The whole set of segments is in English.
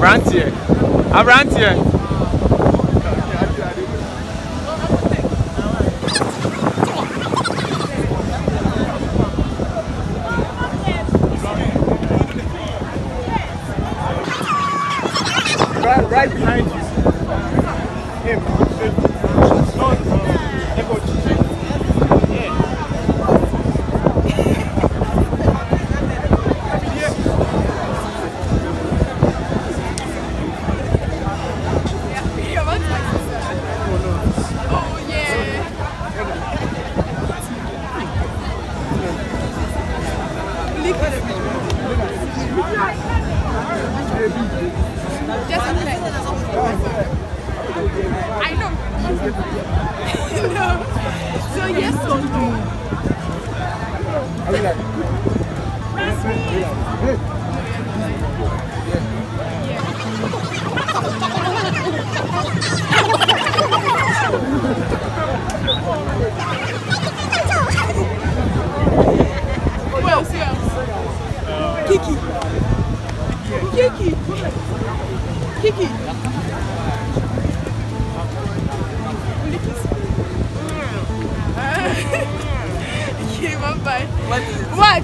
Abrantier. Right behind you. Him. I know. No. So yes or no? What else? Kiki. Okay, bye-bye. What?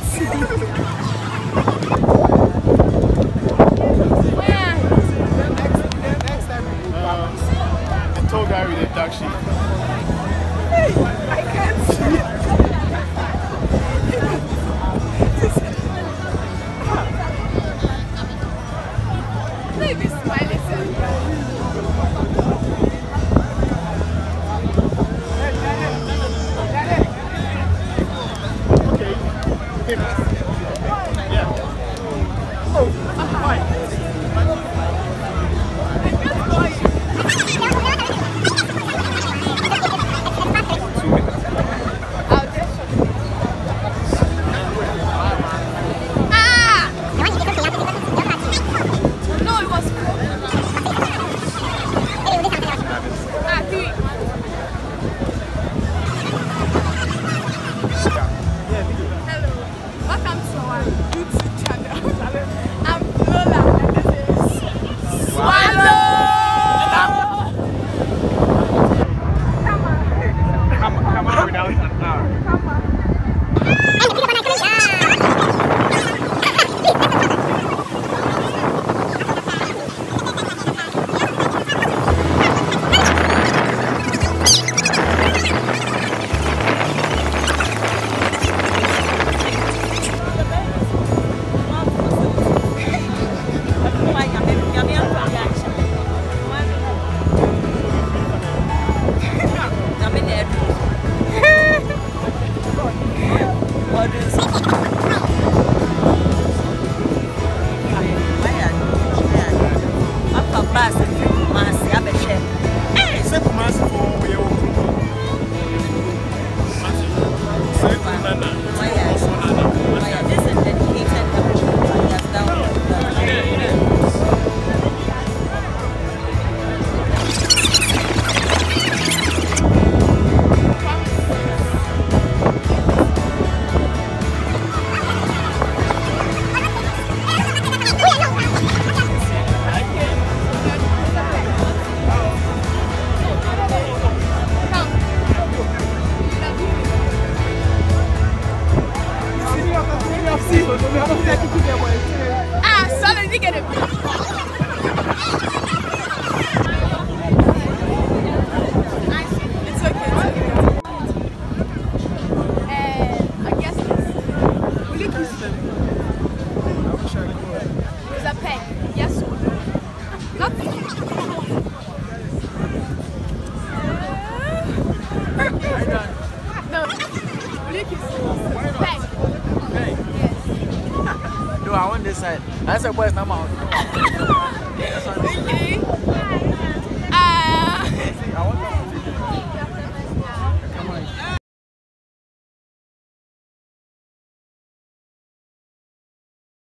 Next time the tall guy with the dark sheet. I can't see. Maybe smiling. Ah, sorry, you get it. It's okay. I guess will you kiss them? It's a pet. Yes or no? Nothing. No. Will you kiss them? Pet. No, I want this side. That's a boy's number. Okay.